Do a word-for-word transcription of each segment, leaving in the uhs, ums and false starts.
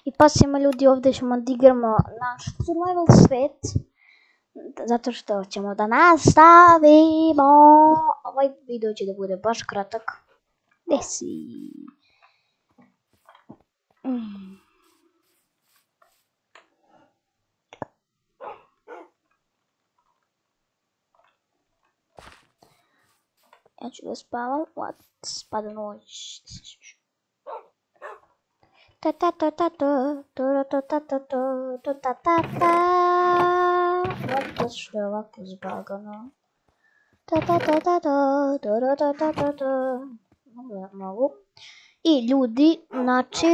I pasimo ljudi, ovdje ćemo da igramo naš survival svet. Zato što ćemo da nastavimo. Ovaj video će da bude baš kratak. Gdje si? Mm. Ja ću da spavam. What? Spada noć. Ta ta ta ta ta ta ta ta ta ta ta ta ta. Zato što je ovako zbagano. Ta ta ta ta ta ta ta ta ta ta. Mogu. I ljudi, znači...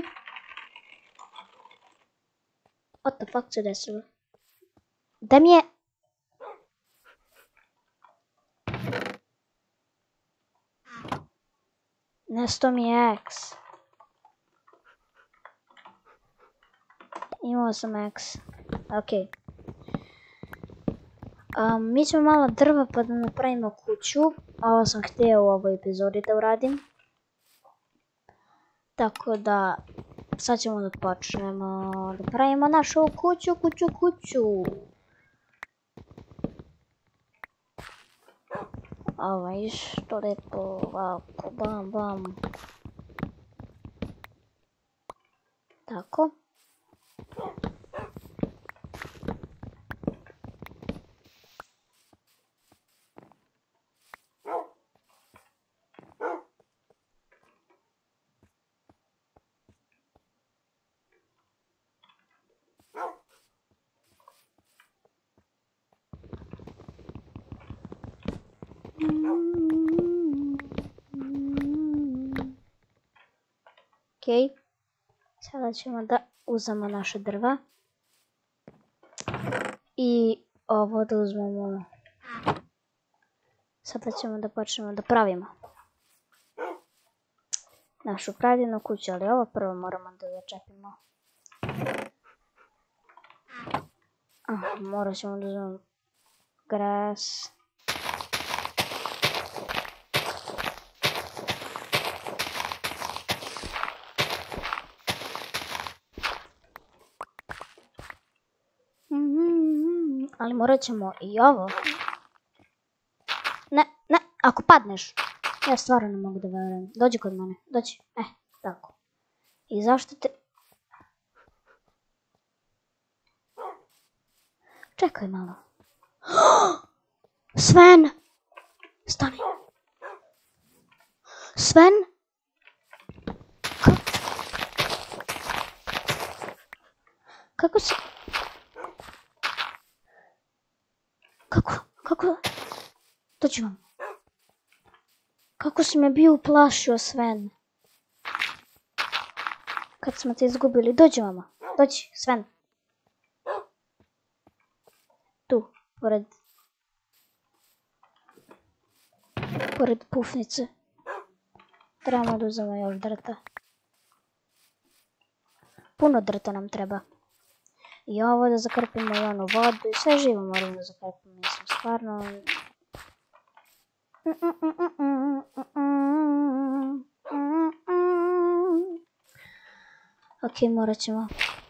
What the fuck se desilo? Da mi je... Nesto mi je X. Imao sam X. Ok. Um, mi ćemo malo drva pa da napravimo kuću. Ovo sam htio u ovoj epizodi da uradim. Tako da... Sad ćemo da počnemo da pravimo našu kuću, kuću, kuću. Ovo je što lepo, ovako, bam, bam. Tako. Ok, sada ćemo da uzmemo naše drva i ovo da uzmemo. Sada ćemo da počnemo da pravimo našu predivnu kuću, ali ovo prvo moramo da začepimo. Ah, morat ćemo da uzmemo gras. Ali morat ćemo i ovo. Ne, ne, ako padneš. Ja stvarno ne mogu da verujem. Dođi kod mene, dođi. Eh, tako. I zašto te... Čekaj malo. Sven! Stani. Sven? Kako si... Kako, kako... Dođi vam. Kako si me bio uplašio, Sven? Kad smo te izgubili, dođi vama. Dođi, Sven. Tu, pored... Pored pufnice. Trebamo da uzmemo još drta. Puno drta nam treba. I ovo da zakrpimo i onu vodu i sve živo moramo da zakrpimo, mislim, stvarno... Ok, morat ćemo.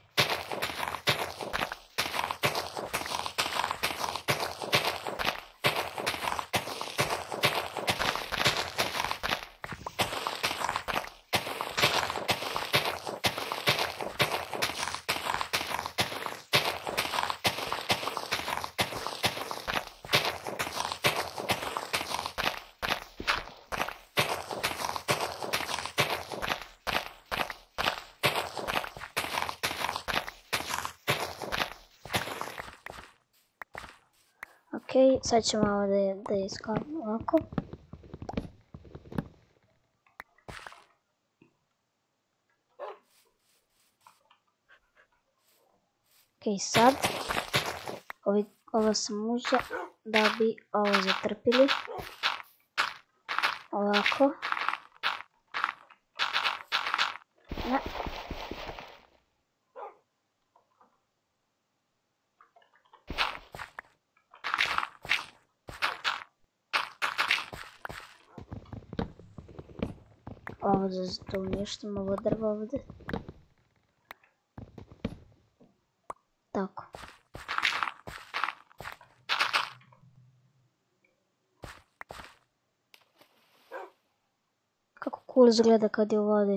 Ok, sad ćemo ovo da, da iskopamo ovako. Ok, sad ovi, ovo sam uzeo da bi ovo zatrpili. Ovako. Ne. Ovo da umještamo ovo drvo ovdje. tako. Kako cool izgleda kad je u vodi.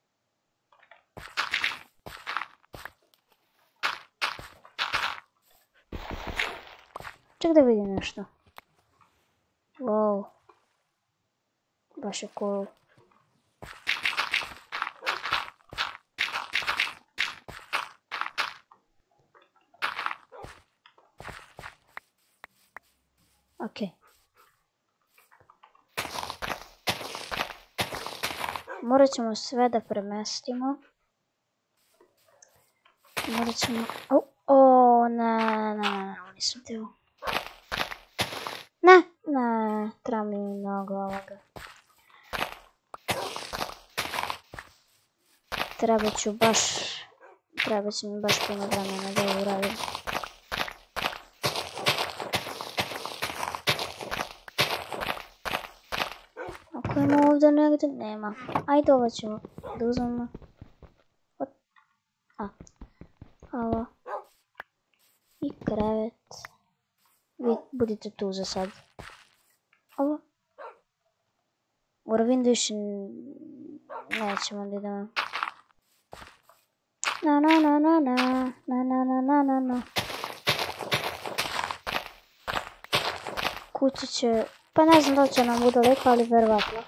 Ček da vidim nešto. Wow. Baš je cool. Ok. Morat ćemo sve da premestimo. Morat ćemo... O, o, ne, ne, ne, nisam teo. Ne, ne, treba mi mnogo ovoga. Treba ću baš... Treba će mi baš puno vremena da ovo uradim. Ako ima ovdje negdje, nema. Ajde, ovo ćemo da uzmemo. A, ovo. I krevet. Vi budite tu za sad. Ovo. U Ravindu više nećemo da idemo. Na na na na na na na na na na na. Kuća će... Pa ne znam da li će nam bude lijepa, ali verovatno.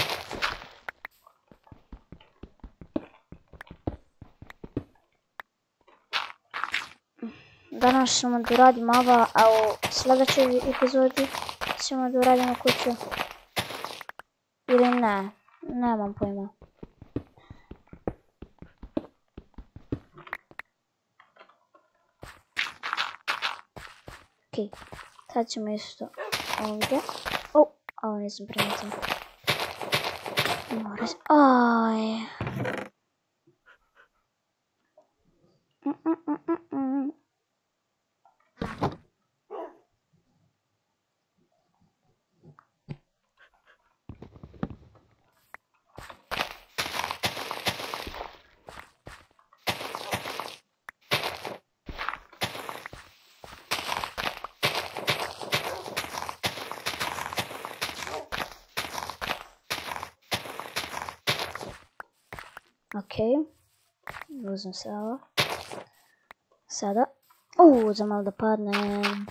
Danas ćemo da uradimo ovo, a u sljedećoj epizodi ćemo da uradimo kuću. Ili ne, nemam pojma. Ok, sad ćemo isto ovdje. O, ovo nisam primijetila. Moram... Aj. Mm, mm, mm, mm, mm. Ok, uzmem se ovo. Sada. Uuu, za malo da padnem.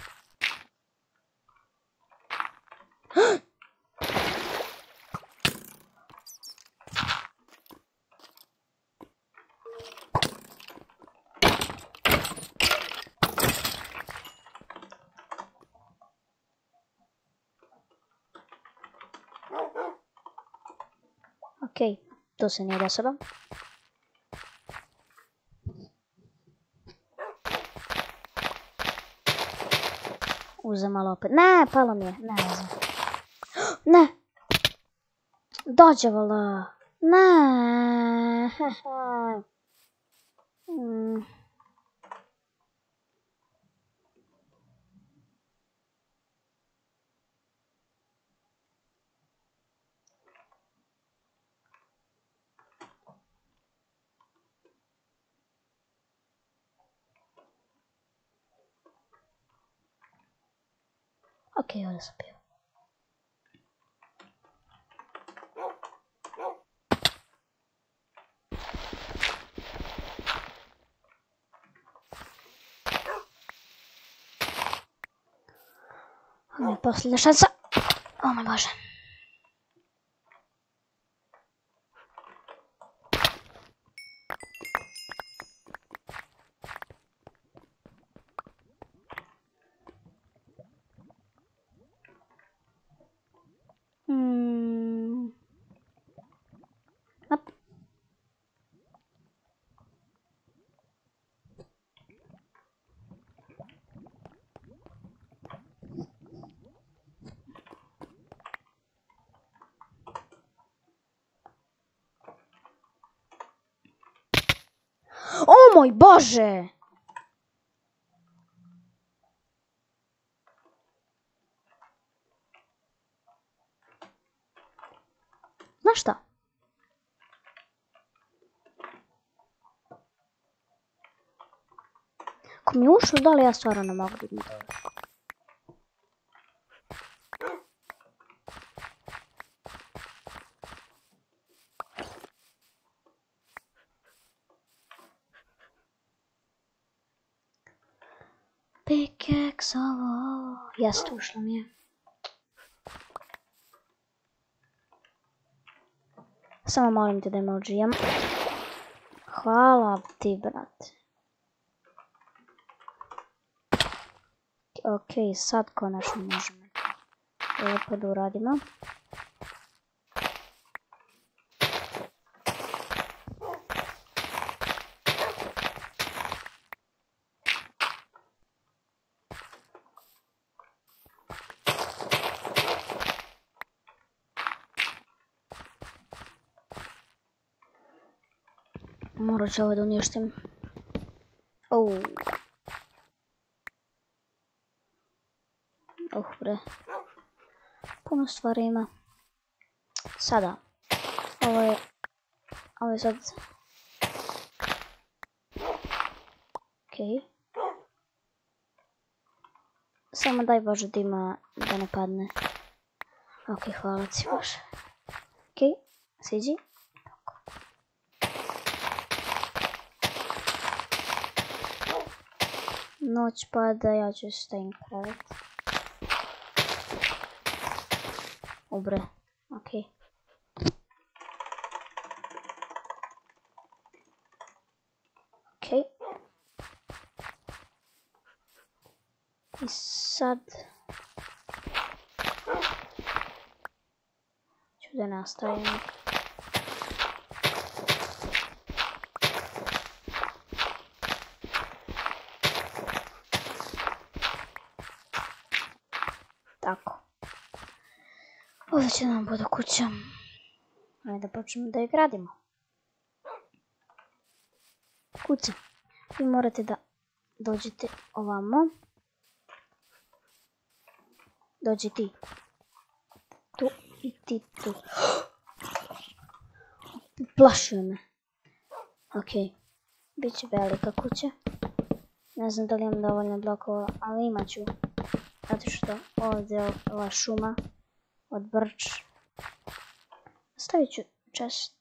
Ok, to se nije desilo. Uzem malo opet. Ne, palo mi je. Ne, ne znam. Ne! Dođevala! Ne! mm. Ok, ovdje sam bio. Ovo je posljednja šansa. O moj Bože. Hmm. Up. O moj Bože! Znaš šta? Ako Ako mi ušlo dole, ja stvarno ne mogu da mi dole. Pickaxe ovo. Jeste, ušlo mi je. Samo molim te da me odžijem. Hvala ti, brate. Ok, sad konačno možemo lijepo da uradimo. Morat ću ovo da uništim. Oh. Uh, bre. Puno stvari ima. Sada. Ovo je... Ovo je sad... Okej. Samo daj Bože da ima... Da ne padne. Okej, hvala ti Bože. Okej, siđi. Noć pada, ja ću stajim krevet. Ubre, okej. Okej. I sad... ću da nastavim. Tako. Ovdje će nam bude kuća. Ajde da počnemo da je gradimo. Kuća. Vi morate da dođete ovamo. Dođi ti. Tu i ti tu. Plašio me. Okej. Biće velika kuća. Ne znam da li imam dovoljno blokova, ali imat ću. Zato što ovdje je ova šuma od brč. Stavit ću čest.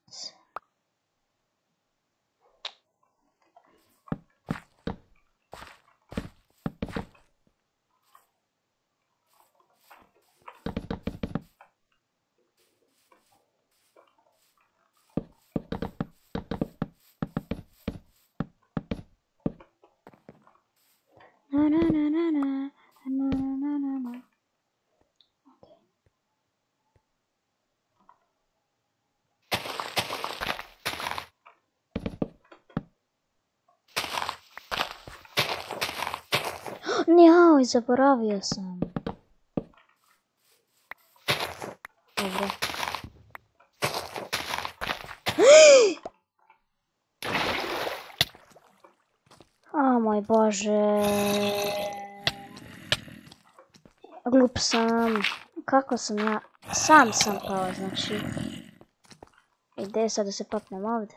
Na na na na na. Na, na, na, na. Okay. Njao, zaboravio sam. Dobro. O moj Bože. Glup sam. Kako sam ja? Sam sam pao, znači. I gdje je sad da se popnem ovdje?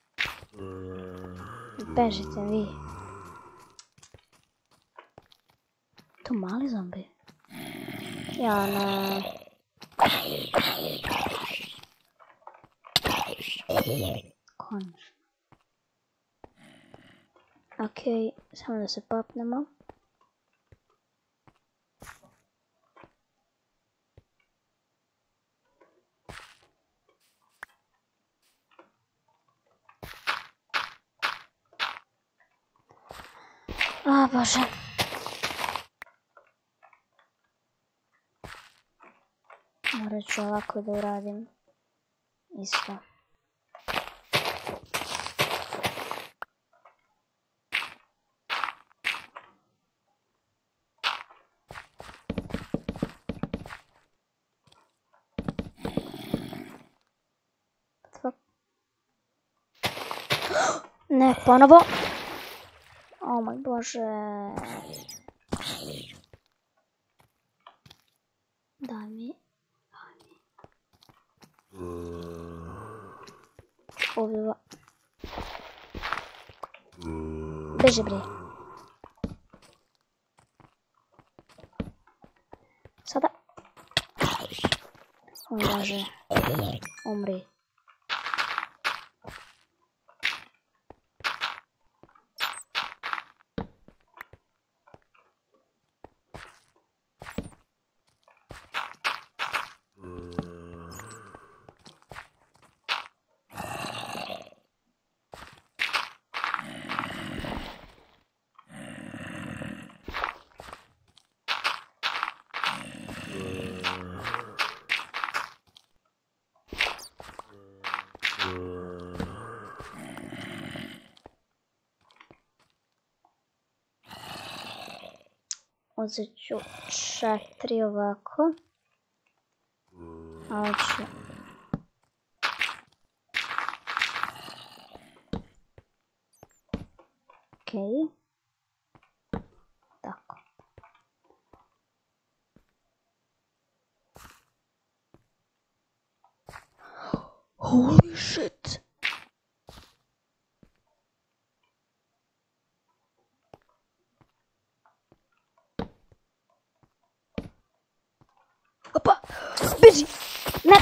Bežite vi. Tu mali zombi. Ja ne. Konačno. Okej, samo da se popnemo. A, Bože. Morat ću ovako da uradim. Isto. Ne, ponovo. O moj Bože. Daj mi. Daj mi. Ovdje. Beži bre. O Bože, umri. Uzet ću četiri ovako. A ću... Okej. Tako. Holy shit! Opa! Beži! Ne!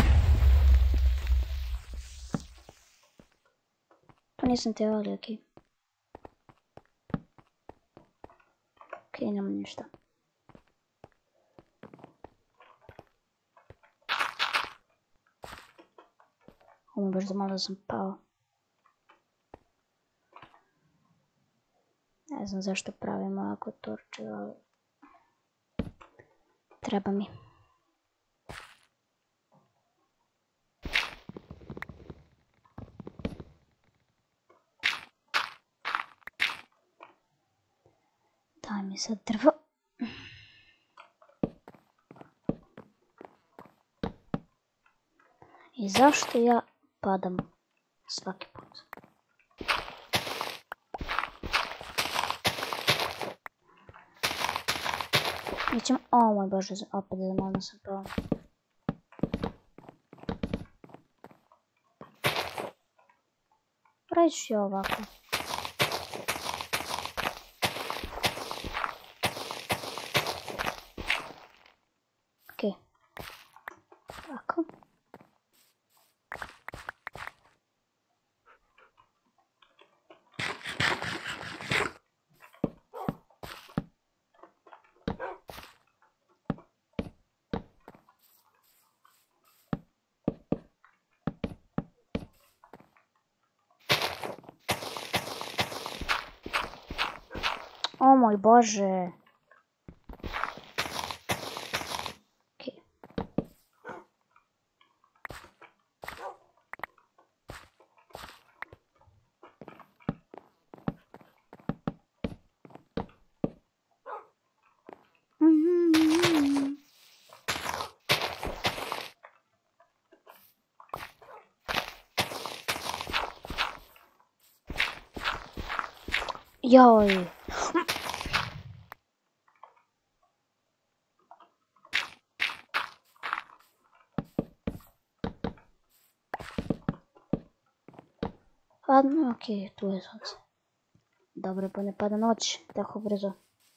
To nisam te ovdje, okej. Okej, nema ništa. Ovo baš za malo sam pao. Ne znam zašto pravim ovako torče, ali... Treba mi. Daj mi sad drvo. I zašto ja padam svaki put? Mi ćemo... O moj Bože, opet za malo sam pao. Radit ću ja ovako. Okej. Ovako. O moj Bože. Okej. Joj. Ladno, okej, tu je sunce. Dobro, pa ne pada noć tako brzo.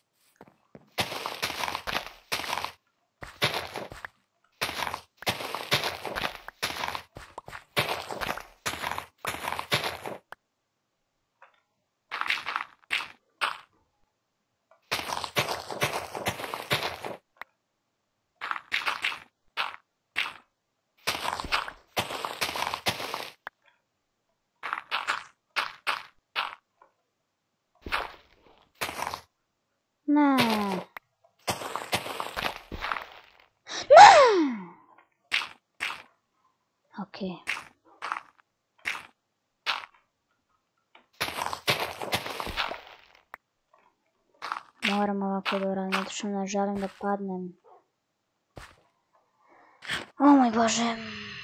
Ne. Ne. Okej. Moram ovako da uradim, zato što ne želim da padnem. O moj Bože.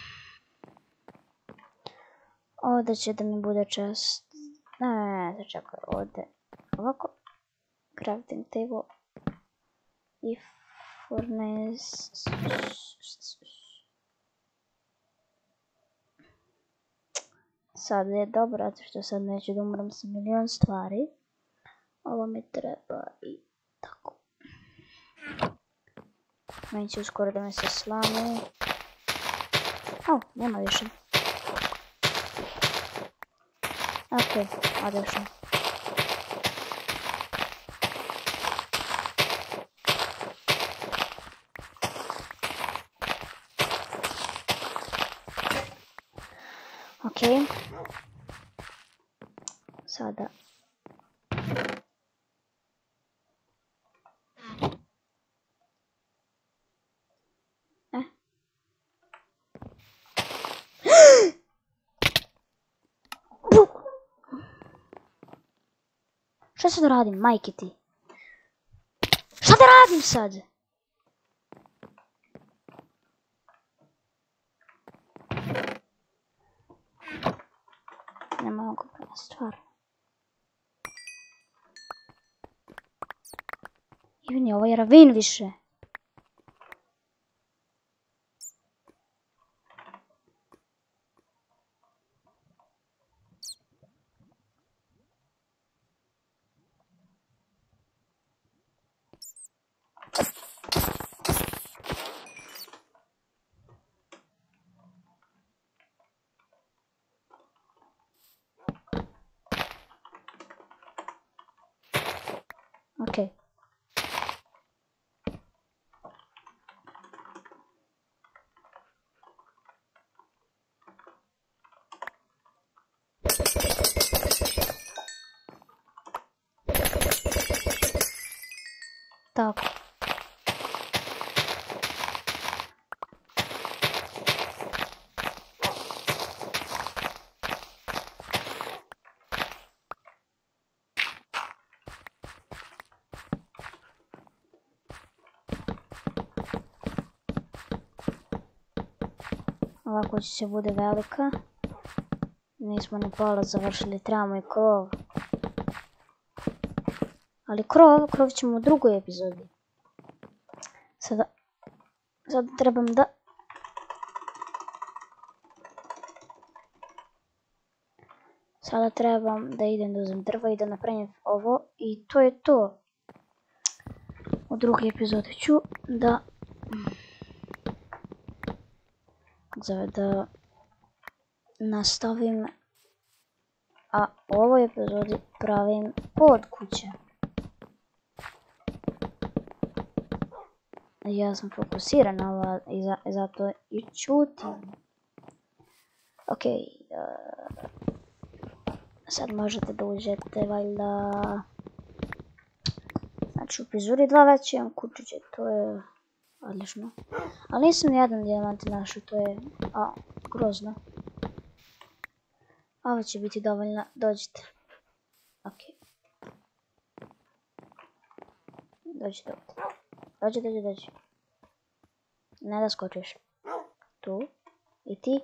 Ovdje će da mi bude čast. Ne, ne, ne, čekaj, ovdje. Ovako. Crafting table. I furnace. Sad je dobro, zato što sad neću da umram sa milion stvari. Ovo mi treba i tako. Meni će uskoro da me se slami. O, nema više. Ok, odlično. Ok. Sada. E. Šta sad radim, majke ti? Šta da radim sad? Ne mogu, stvar. Ivni, ovo je ravin više. Ok. Tako. Ovako će se bude velika. Nismo ni pola završili, trebamo i krov. Ali krov, krov ćemo u drugoj epizodi. Sada, sada trebam da... Sada trebam da idem da uzem drva i da napravim ovo. I to je to. U drugoj epizodi ću da... Zove da... nastavim, a u ovoj epizodi pravim pod kuće. Ja sam fokusiran na ovo i, za, i zato i čutim. Ok, uh, sad možete da uđete valjda... Znači u prizuri dva već imam kučiće, to je odlično. Ali nisam nijedan dijamant našao, to je a, grozno. Ovo će biti dovoljno, dođite. Ok. Dođite ovdje. Dođi, dođi, dođi. Ne da skočiš. Tu. I ti.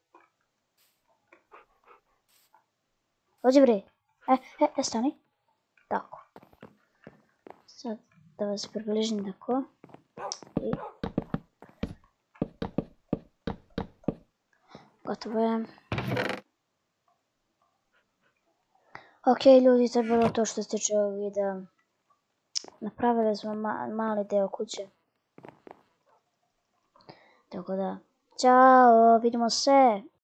Dođi bre. E, e, e, stani. Tako. Sad da vas približim tako. I... Gotovo je. Ok ljudi, to je bilo to što se tiče ovog videa. Napravili smo ma mali deo kuće. Tako da, ćao, vidimo se.